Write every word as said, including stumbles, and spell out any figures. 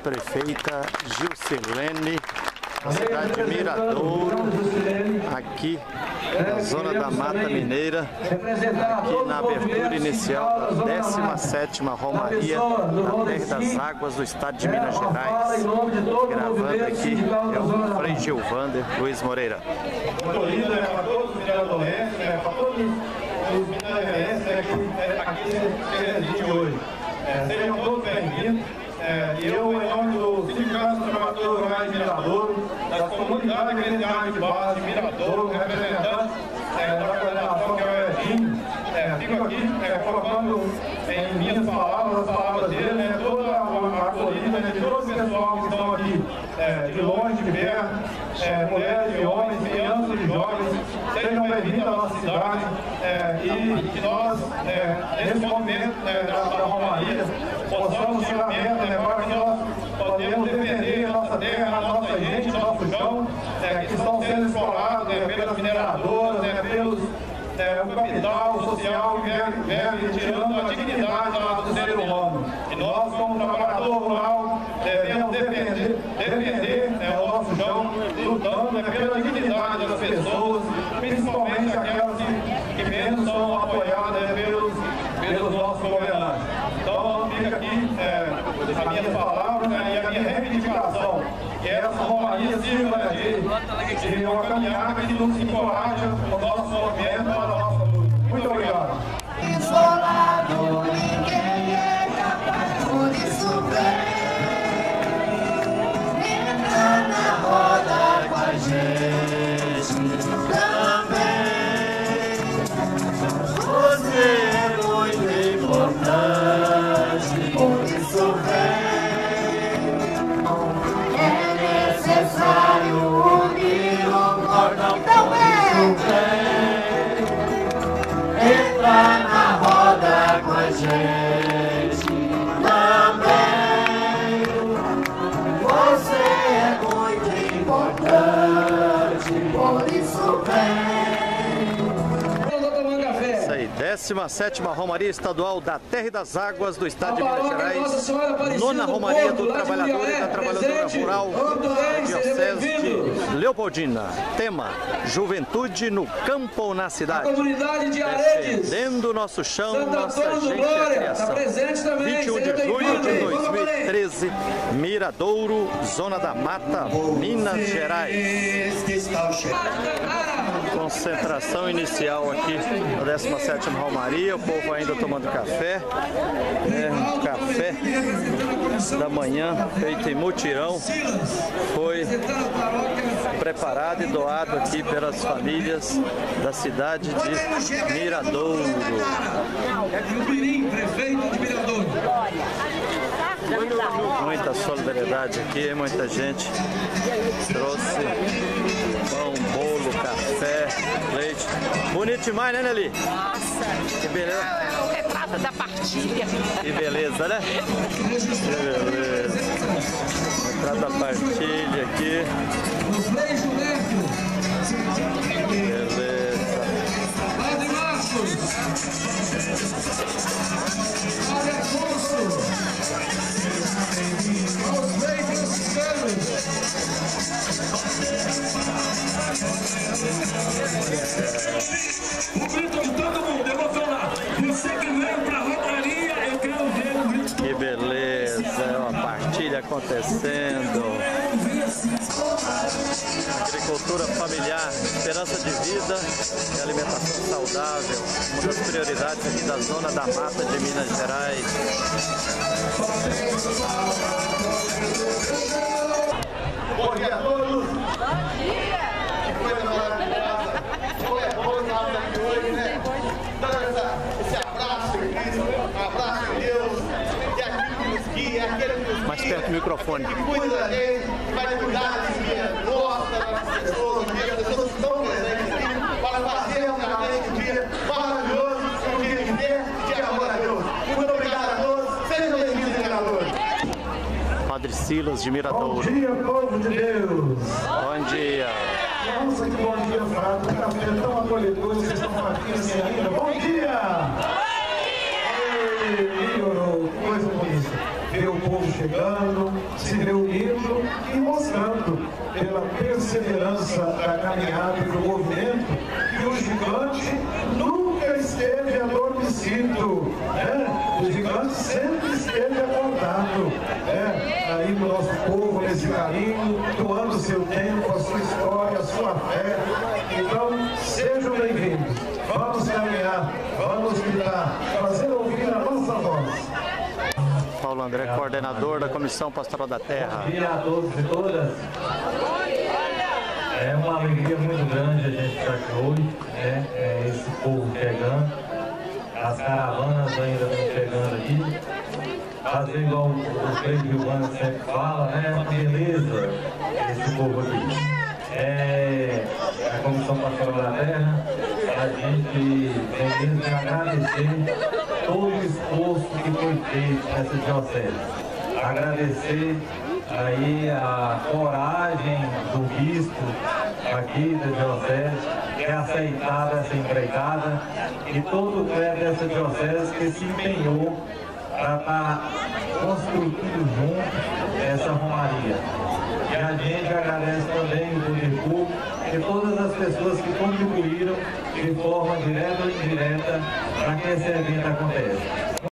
prefeita Gilcilene, da cidade de Miradouro, aqui na zona da Mata Mineira, aqui na abertura inicial da décima sétima Romaria da Terra das Águas do estado de Minas Gerais. Gravando aqui é o Frei Gilvander Luiz Moreira. Muito lindo, né, para todos os miradorenses, né, para todos os minadorenses aqui presentes hoje. É, sejam todos bem-vindos. É, eu, em nome do Sindicato dos Trabalhadores Rurais de Miradouro, das comunidades eclesiásticas de base de Miradouro, representantes é, da coordenação que é o Edinho, é, fico aqui é, colocando em minhas palavras, as palavras dele, né, toda a acolhida né, de todo o pessoal que estão aqui, é, de longe, de perto, é, mulheres e homens, crianças e jovens, sejam bem-vindos à nossa cidade é, e que nós, é, nesse momento é, da, da Romaria, possamos ser a meta, né, para que nós podemos defender a nossa terra, a nossa gente, o nosso chão, é, que estão sendo explorados né, pelas mineradoras, né, pelos é, o capital social que vem tirando a dignidade do ser humano. E nós, como trabalhador rural, devemos defender, defender né, o nosso chão, lutando né, pela dignidade das pessoas, principalmente aquelas que, que menos são apoiadas né, pelos, pelos nossos governantes. Então, fica aqui é, as minhas palavras né, e a minha reivindicação, que essa Romaria sirva né, de, de uma caminhada que nos encoraja o nosso movimento, a nossa luta. Muito obrigado. Isolado, ninguém é capaz, por isso vem, entra na roda com a gente também. Você é muito importante, por isso vem. É necessário unir o cordão também. Entra na roda com a gente também. Você é muito importante, por isso vem. Eu tô tomando café. Isso aí, décima sétima Romaria Estadual da Terra e das Águas do estado de Minas Gerais. Nona Romaria do Trabalhador e da Trabalhadora Rural da Diocese de Leopoldina. Tema: Juventude no campo ou na cidade. A comunidade de Aredes, defendendo o nosso chão, Santo nossa Antônio do gente e a Glória, criação. tá presente também. vinte e um de julho de dois mil e treze, Miradouro, Zona da Mata, Minas Gerais. Concentração inicial aqui na décima sétima Romaria, o povo ainda tomando café, né? Um café da manhã feito em mutirão, foi preparado e doado aqui pelas famílias da cidade de Miradouro. Prefeito de Miradouro. Muita solidariedade aqui, muita gente trouxe pão, bolo, café, leite. Bonito demais, né, Nelly? Nossa! Que beleza! É o retrato da partilha. Que beleza, né? Que beleza! Retrato da partilha aqui. O Frei Gilberto. Beleza! Padre Marcos. Padre Afonso. Aos Freis franciscanos. O grito de todo mundo, eu vou falar. Você que veio pra Romaria, eu quero ver o grito de todo mundo. Que beleza! É uma partilha acontecendo. Agricultura familiar, esperança de vida e alimentação saudável, uma das prioridades aqui da Zona da Mata de Minas Gerais. Bom dia a todos. Bom dia. Que coisa maravilhosa. Como é bom estar aqui hoje, né? Dando essa, esse abraço em Cristo, um abraço em Deus, e aquele que nos guia, aquele que nos guia. Mais perto do microfone. Que cuida da gente, que vai cuidar da vida nossa, das pessoas, das pessoas que estão presentes aqui, para fazer realmente um dia maravilhoso, um dia de fé, de amor a Deus. Muito obrigado a todos. Sejam bem-vindos, vereadores. Padre Silas de Miradouro. Bom dia, povo de Deus. Bom dia. Nossa, que bom dia, Frato. Um café tão acolhedor, vocês estão aqui assim ainda. Bom dia! Ei, melhorou, que coisa bonita. ver o povo chegando, se reunindo e mostrando pela perseverança da caminhada do movimento que o gigante nunca esteve adormecido, né? O gigante sempre esteve acordado, né? Aí no nosso povo, nesse carinho, doando seu tempo, a sua história, a sua fé. Então, sejam bem-vindos. Vamos caminhar, vamos gritar, fazer ouvir a nossa voz. Paulo André, coordenador da Comissão Pastoral da Terra. Bom dia a todos e todas. É uma alegria muito grande a gente estar aqui hoje, né? É esse povo chegando, as caravanas ainda estão chegando aqui. Fazer igual o Frei Gilvano sempre fala, né? A beleza desse povo aqui. É, a Comissão Pastoral da Terra, a gente vem mesmo agradecer todo o esforço que foi feito nessa diocese. Agradecer aí a coragem do bispo aqui da diocese, ter aceitado essa empreitada, e todo o clero dessa diocese que se empenhou para estar construindo junto essa romaria. E a gente agradece também o poder público e todas as pessoas que contribuíram de forma direta ou indireta para que esse evento aconteça.